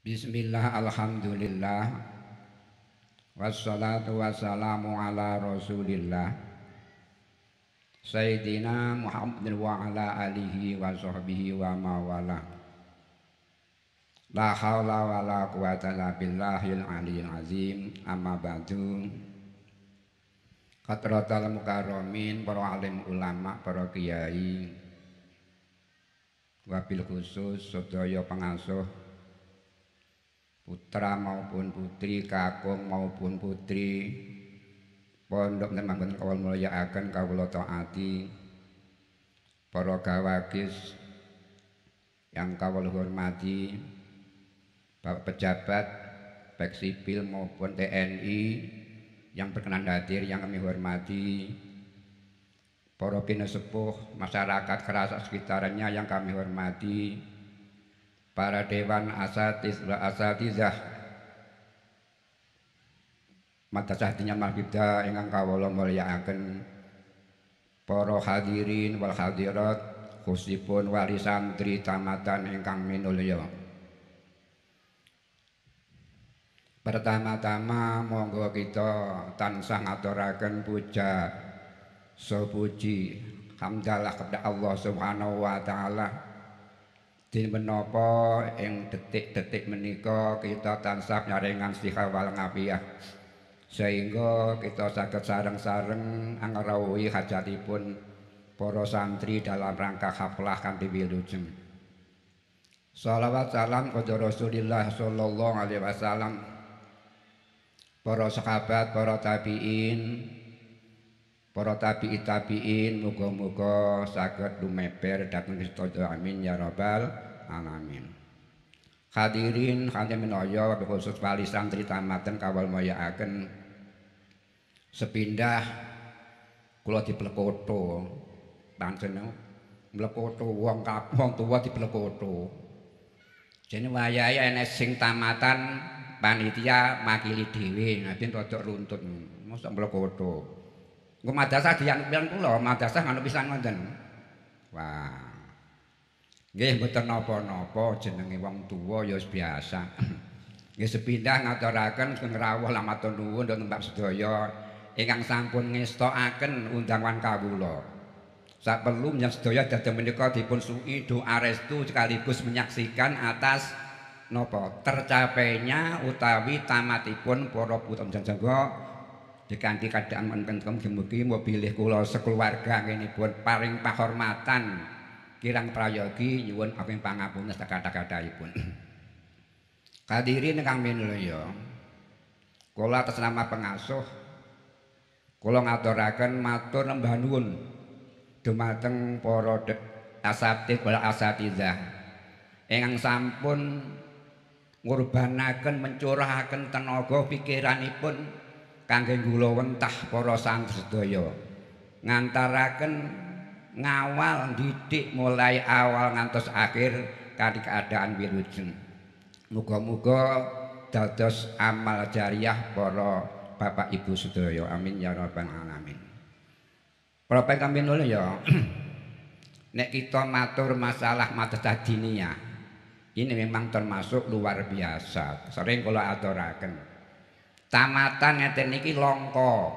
Bismillah, alhamdulillah, wassalatu wassalamu ala rasulillah Sayyidina Muhammad wa ala alihi wa sahbihi wa mawala. La hawla wa la quwata illa billahil aliyil azim. Amma ba'du. Hadratal mukarramin, para alim ulama, para kiai, wabil khusus sedaya pengasuh putra maupun putri, kakung maupun putri pondok manggon kawula mulyakaken kawula taati, para gawagis yang kawula hormati, Bapak pejabat baik sipil maupun TNI yang berkenan hadir yang kami hormati, para kinesepuh masyarakat kerasa sekitarnya yang kami hormati, para dewan asatizah madrasah Diniyah Mahfida ingkang kawula mulyakaken, para hadirin wal hadirat khususipun wali santri tamatan ingkang minulya. Pertama-tama monggo kita tansah ngaturaken puja sepuji hamdalah kepada Allah Subhanahu wa taala. Din menapa ing detik-detik menika kita tansah nyarengan siha wal ngafiyah sehingga kita saged sareng-sareng angrawuhi hajatipun para santri dalam rangka haflah kanthi wilujeng. Shalawat salam kepada Rasulillah sallallahu alaihi wasallam, para sahabat, para tabi'in, para tabi'in, muga-muga saged lumeber dhateng sedaya amin ya rabbal alamin. Hadirin minaya khusus wali santri tamatan kawula mulyakaken, sepindah kula diplekoto pancen mlekoto wong tuwa diplekoto. Jene wayahe enek sing tamatan panitia makili dhewe, ngaten rada runtut. Mosok mlekoto. Engko madrasah diyan kula, madrasah ngono pisan ngoten. Wah. Nggih mboten napa-napa, jenenge wong tuwa ya biasa. Nggih sepindah ngaturaken rawuh matur nuwun dhateng Mbak sedaya ingkang sampun ngestokaken undangan kawula. Saperlu menyang sedaya dhateng menika dipun suki doa restu sekaligus menyaksikan atas napa tercapainya utawi tamatipun para putra jangga dikanthi kadang wonten mugi bilih kula sekeluarga ngenipun paring pahormatan kirang prayogi nyuwun ageng pangapunten kata-katahipun. Hadirin ingkang minulya, kula atas nama pengasuh kula ngaturaken matur nembah nuwun dumateng para asatidz wal asatizah ingkang sampun ngurbanaken mencurahaken tenaga pikiranipun kangge nggulawentah para santri sedaya ngantaraken ngawal didik mulai awal ngantos akhir kanthi keadaan wilujeng. Muga-muga dados amal jariyah para bapak ibu sedaya. Amin ya rabbal alamin. Para ingkang minulya, nek kita matur masalah madrasah diniyah, ini memang termasuk luar biasa. Sering kula aturaken. Tamatan ngeten niki langka.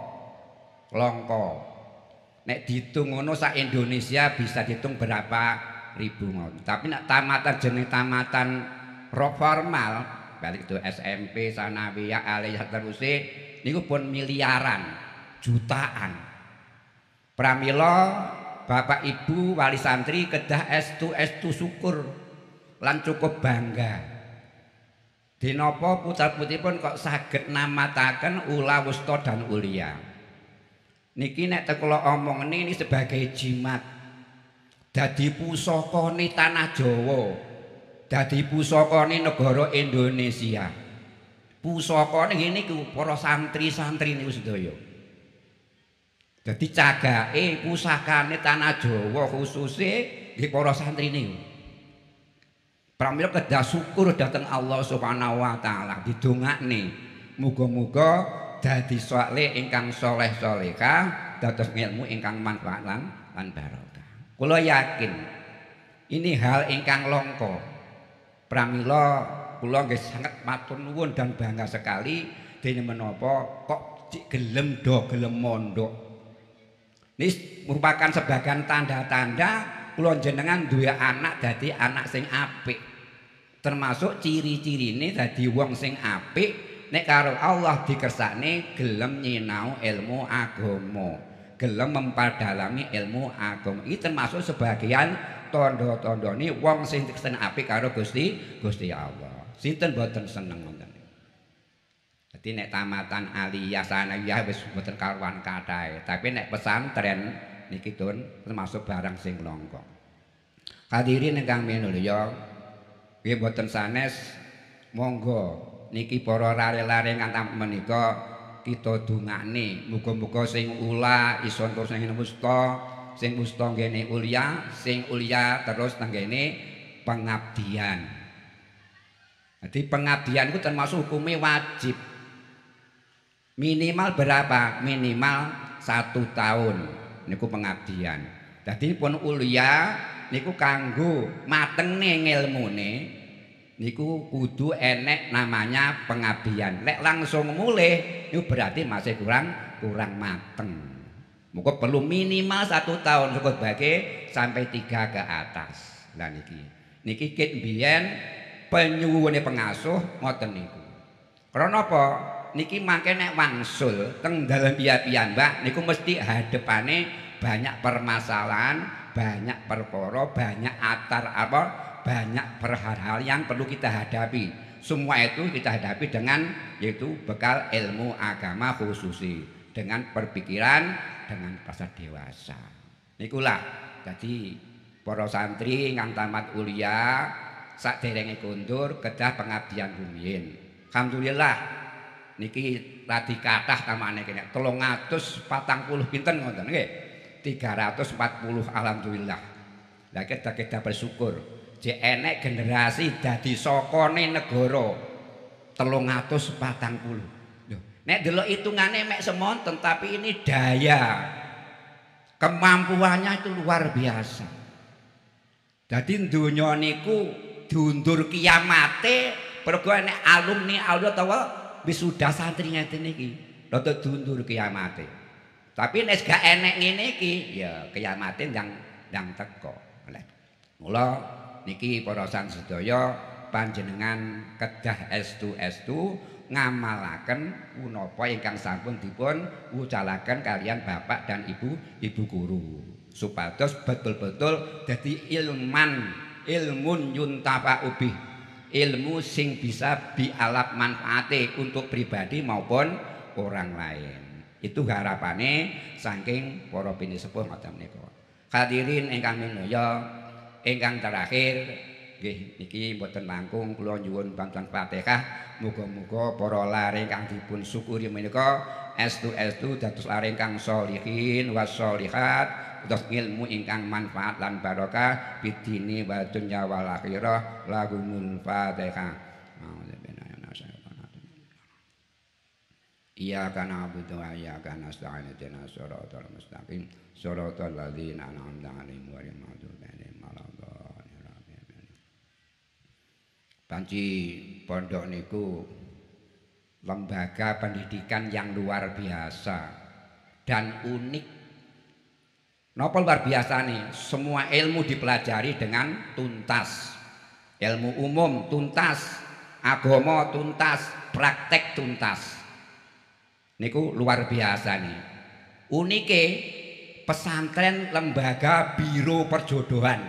Nek diitung ngono sak Indonesia bisa dihitung berapa ribu ngono. Tapi nek tamatan jeneng tamatan formal, balik itu SMP, sanawiyah, aliyah teruse niku pun miliaran, jutaan. Pramila Bapak Ibu wali santri kedah estu syukur lan cukup bangga. Dinapa putra-putripun kok saged namataken ula wusta dan ulia. Niki nek kula omong ini sebagai jimat. Dadi pusakane tanah Jawa. Dadi pusakane negara Indonesia. Pusakane ngene iku para santri-santri niku sedaya. Dadi cagake pusakane tanah Jawa khususe nggih para santri niku. Pramila kedah syukur dhateng Allah Subhanahu wa taala didongakne muga-muga dadi saleh ingkang saleh salehah dados ilmu ingkang manfaat lan barokah. Kula yakin ini hal ingkang langka. Pramila kula nggih sanget matur nuwun dan bangga sekali dene menapa kok gelem mondok. Ini merupakan sebagian tanda-tanda kula jenengan duwe anak dadi anak sing apik. Termasuk ciri-cirine dadi wong sing apik nek karo Allah dikersakne gelem nyinau ilmu agama, gelem mempadalami ilmu agama. Iki termasuk sebagian tanda-tandane wong sing apik karo Gusti Allah. Sinten boten seneng ngoten. Dadi nek tamatan aliyah sanawiyah wis boten karuan kathah, tapi nek pesantren niki tun termasuk barang sing langka. Hadirin ingkang minulya, nggih boten sanes monggo niki para lare-lare ingkang menika kita dongakne muga-muga sing ula iso terus ing sing musta nggene ulya, sing ulya terus tenggene pengabdian. Jadi pengabdian itu termasuk hukumnya wajib. Minimal berapa? Minimal 1 tahun niku pengabdian. Jadi pun ulya niku kanggo matengne ngilmune niku kudu enek namanya pengabdian. Lek langsung mulih niku berarti masih kurang mateng. Muga perlu minimal 1 tahun cukup bagi sampai 3 ke atas. Lah niki kit biyen penyuwune pengasuh ngoten niku. Karena apa? Niki mangke nek wangsul teng dalem piyambak niku mesti hadepane banyak permasalahan, banyak perkara, banyak banyak hal yang perlu kita hadapi. Semua itu kita hadapi dengan yaitu bekal ilmu agama khususi, dengan perpikiran, dengan rasa dewasa. Nikulah jadi para santri ingkang tamat kuliah saderenge kondur kedah pengabdian rumiyin. Alhamdulillah niki radi kathah tamane kene 340 pinten ngoten nggih. 340 alhamdulillah. Lah kita bersyukur jek enek generasi dadi sokone negara 340. Lho, nek delok hitungane mek semonten tapi ini daya kemampuannya itu luar biasa. Jadi donya niku diundur kiamate pergo enek alumni utawa wisuda santri ngeten iki rada diundur kiamate. Tapi nek gak enek ngene iki ya kiamate ndang teko. Mula niki para sang sedaya panjenengan kedah estu ngamalaken punapa ingkang sampun dipun wucalaken kalian bapak dan ibu guru supados betul-betul dadi ilmun yuntafa'u bih, ilmu sing bisa bialap manfaate untuk pribadi maupun orang lain. Itu harapane saking para pinisepuh ngoten menika. Hadirin ingkang minulya, ingkang terakhir nggih niki mboten langkung kula nyuwun bantuan Fatihah. Muga-muga para lare ingkang dipun syukuri menika estu dados lare ingkang sholihin wassolihat, dados ilmu ingkang manfaat lan barokah bidini wa dunya wal akhirah. Lahumul Fatihah. Iyyaka na'budu wa iyyaka nasta'in ihdinas siratal mustaqim siratal ladzina an'amta 'alaihim ghairil maghdubi 'alaihim waladdallin. Panci pondok niku lembaga pendidikan yang luar biasa dan unik. Napa luar biasa nih? Semua ilmu dipelajari dengan tuntas. Ilmu umum tuntas, agama tuntas, praktek tuntas. Niku luar biasa nih. Unike pesantren lembaga biro perjodohan.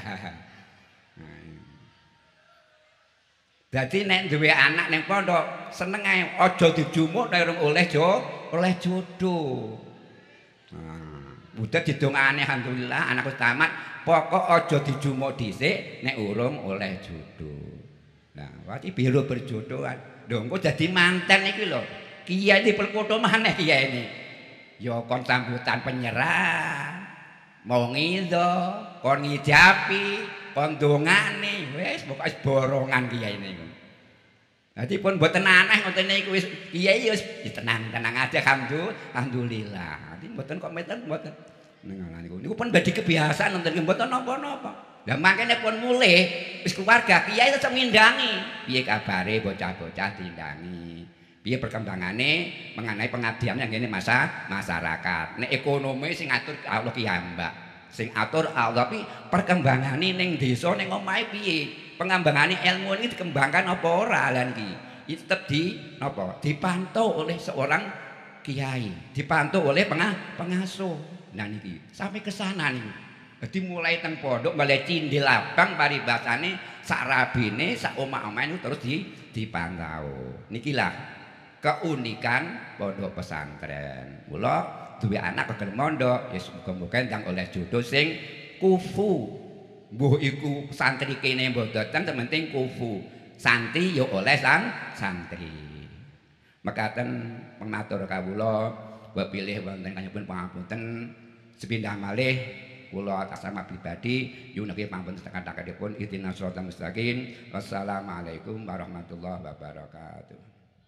Jadi nek duwe anak ning pondok seneng ae aja dijumuk nek urung oleh jodoh. Budak didongakane alhamdulillah anakku tamat, pokok aja dijumuk dhisik nek urung oleh jodoh. Nah, wati biro perjodohan. Lho engko dadi manten iki lho. Kiai diperkoto maneh kiai ini. Ya kon sambutan penyerah. Mau ngido, kon ngijapi, kon dongane, wis pokoke borongan kiai niku. Dadi pun mboten aneh ngoten niku wis kiai wis tenang-tenang aja alhamdulillah. Dadi mboten kok mboten. Niku pun badhe kebiasaan nonton mboten napa-napa. Lah mangkene pun mulih wis keluarga kiai tetep ngindangi. Piye kabare bocah-bocah dindangi. Piye perkembangannya mengenai pengabdian yang ini masyarakat. Nek ekonomi sing ngatur Allah ki mbak. Sing atur Allah tapi perkembangannya ning desa ning omahe piye? Pengembangannya ilmu ini dikembangkan apa ora lan iki? Itu tetap dipantau oleh seorang kiai, dipantau oleh pengasuh. Nah niki sampai ke sana nih. Jadi mulai teng pondok mulai cindil abang paribasane sak rabine sak omah-omah itu terus dipantau. Nikilah keunikan pondok pesantren. Mula duwe anak kegel mondok ya muga-muga ndang oleh jodoh sing kufu. Mbuh iku santri kene mboten penting kufu. Santi ya oleh santri. Mekaten pematur kawula bapilih wonten kanyepun pangapunten sepindah malih kula atas nama pribadi yunawi pampun sakandhakipun ihdinas siratal mustaqim. Wassalamualaikum warahmatullahi wabarakatuh.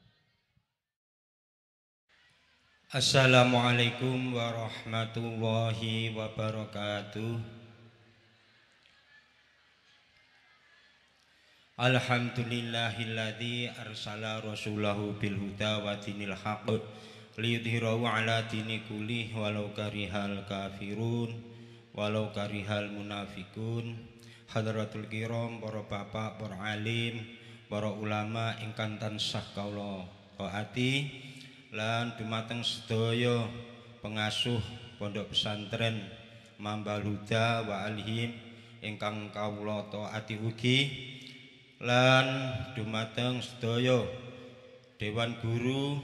Assalamualaikum warahmatullahi wabarakatuh. Alhamdulillahilladzi arsala rasulahu bil huda wa dinil haqq liyudhhirahu ala dini kullih walau karihal kafirun walau karihal munafikun. Hadratul kiram, para bapak, para alim, para ulama ingkang tansah kawula taati lan dumateng sedaya pengasuh pondok pesantren Mambal Huda wa Alhim ingkang kawula taati ugi lan dumateng sedaya dewan guru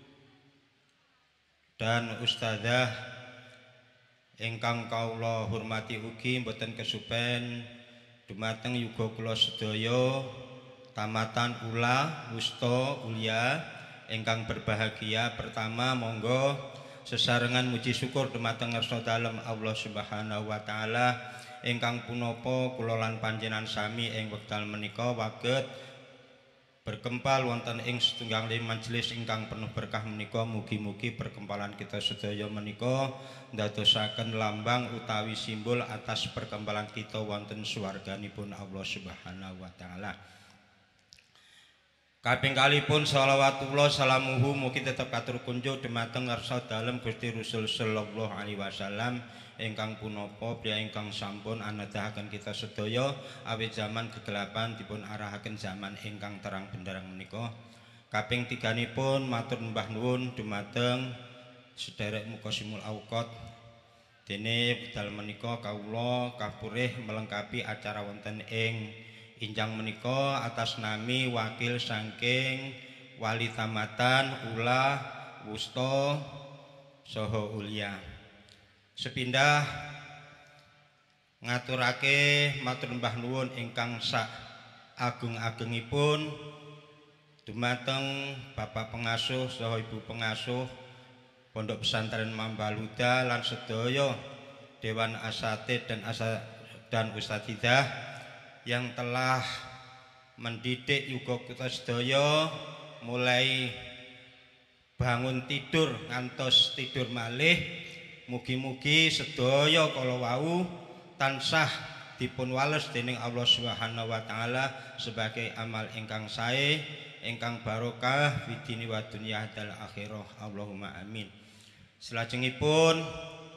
dan ustadzah ingkang kawula hormati ugi mboten kesupen dumateng yuga kula sedaya tamatan ula wusta ulia ingkang berbahagia. Pertama monggo sesarengan muji syukur dumateng ngarsa dalem Allah Subhanahu wa taala ingkang punapa kula lan panjenengan sami ing wekdal menika waget berkempal wonten ing setunggaling majelis ingkang penuh berkah menika. Mugi-mugi perkempalan kita sedaya menika ndadosaken lambang utawi simbol atas perkempalan kita wonten swarganipun Allah Subhanahu wa taala. Kaping kalipun shalawatullah salamuhu mugi tetep katur kunjuk dumateng ngarsa dalem Gusti Rasul sallallahu alaihi wasallam ingkang punapa pria ingkang sampun anedahaken kita sedaya awit zaman kegelapan dipun arahaken zaman ingkang terang benderang menika. Kaping tiganipun matur mbah nuwun dumateng sederek Muqasimul Auqat dene wekdal menika kawula kapurih melengkapi acara wonten ing injang menika atas nami wakil saking wali tamatan ula wusta saha ulia. Sepindah ngaturake matur mbah nuwun ingkang sak agung-agungipun dumateng Bapak Pengasuh saha Ibu Pengasuh Pondok Pesantren Mambal Huda lan sedaya Dewan Asatidz dan Ustadzidah yang telah mendidik yuga kita sedaya mulai bangun tidur ngantos tidur malih. Mugi-mugi sedaya kala wau tansah dipun wales dening Allah Subhanahu wa taala sebagai amal ingkang sae ingkang barokah fidini wa dunya dal akhirah. Allahumma amin. Salajengipun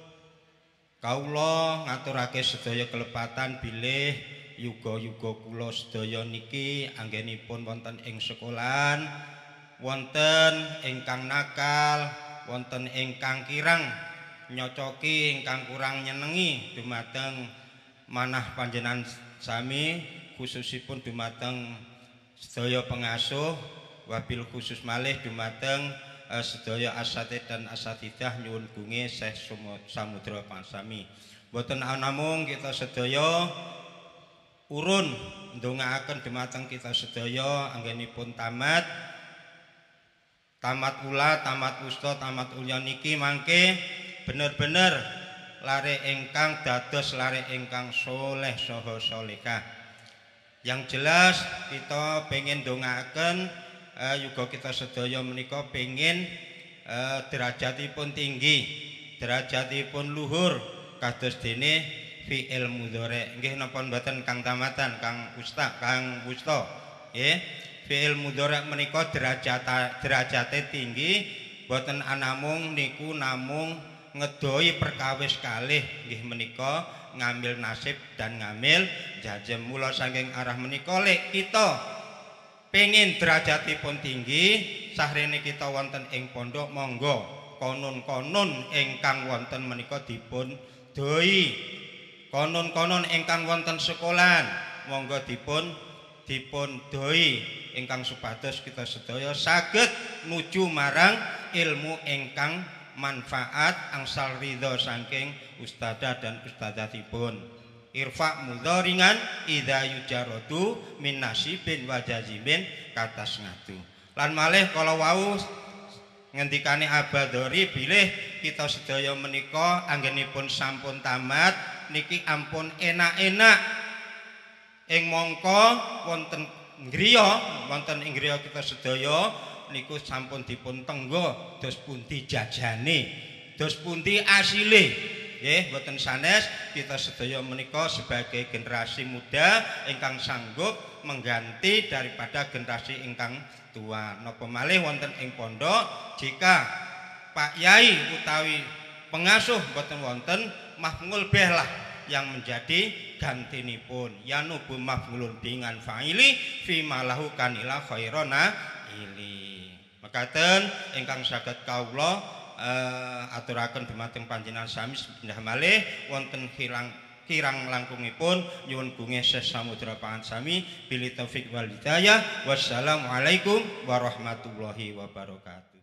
kawula ngaturake sedaya kelepatan bilih yuga-yuga kula sedaya niki anggenipun wonten ing sekolahan wonten ingkang nakal wonten ingkang kirang nyocoki ingkang kurang nyenengi dumateng manah panjenengan sami khususipun dumateng sedaya pengasuh wabil khusus malih dumateng sedaya asatidz dan asatidzah nyuwun gunge Syekh Samudra Pansami. Boten namung kita sedaya urun ndongaaken dumateng kita sedaya anggenipun tamat ula, tamat wusta, tamat ulya niki mangke bener-bener lare ingkang dados lare ingkang soleh saha solehah. Yang jelas kita pengen ndongaaken yuga kita sedaya menika pengen derajatipun tinggi, derajatipun luhur kados dene fi'il mudhari. Nggih napa mboten Kang Tamatan, Kang Ustaz, Kang Wusto? Nggih. Fi'il mudhari menika derajate tinggi, boten anamung niku namung ngedoi perkawis kalih nggih menika ngambil nasib dan ngambil jajem. Mula saking arah menika lek kita pengin derajatipun tinggi, sahrene kita wonten ing pondok monggo konon-konon ingkang wonten menika dipun doi. Konon-konon ingkang wonten sekolahan monggo dipun doi ingkang supados kita sedaya saged nuju marang ilmu ingkang manfaat angsal ridho saking ustadzah dan ustadzatipun. Irfa mudharingan idza yujaradu min nasibin wa jazimin katas ngatu. Lan malih kala wau ngendikane Abadhori bilih kita sedaya menika anggenipun sampun tamat niki ampun enak-enak ing mongko wonten ing griya kita sedaya niku sampun dipun tenggo dos pundi jajane, dos pundi asile. Nggih, boten sanes kita sedaya menika sebagai generasi muda ingkang sanggup mengganti daripada generasi ingkang tua. Napa malih wonten ing pondok jika Pak Yai utawi pengasuh boten wonten, maf'ul bih lah yang menjadi gantinipun. Yanubu maf'ulun dengan fa'ili fi malahu kanila khairona ili. Mekaten ingkang saged kawula aturaken dumateng panjenengan sami sepindah malih wonten kirang langkungipun nyuwun gungih sesamudra pangan sami bili taufik wal hidayah. Wassalamualaikum warahmatullahi wabarakatuh.